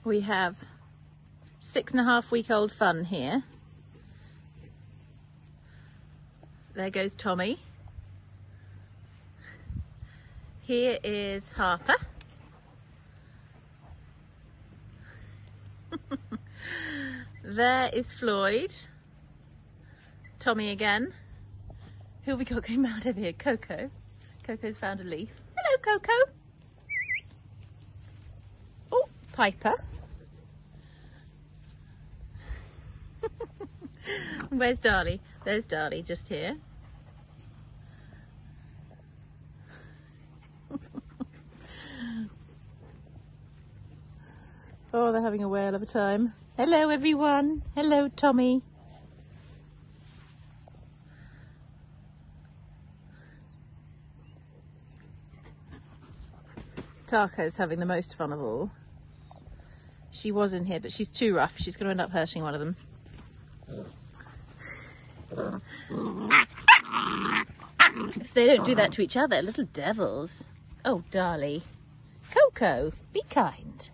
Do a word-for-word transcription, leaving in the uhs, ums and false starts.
We have six and a half week old Fun here. There goes Tommy. Here is Harper. There is Floyd. Tommy again. Who have we got going mad over here? Coco. Coco's found a leaf. Hello, Coco. Oh, Piper. Where's Darlie? There's Darlie, just here. Oh, they're having a whale of a time. Hello, everyone. Hello, Tommy. Tarka's having the most fun of all. She was in here, but she's too rough. She's going to end up hurting one of them. If they don't do that to each other, little devils. Oh, Darlie. Coco, be kind.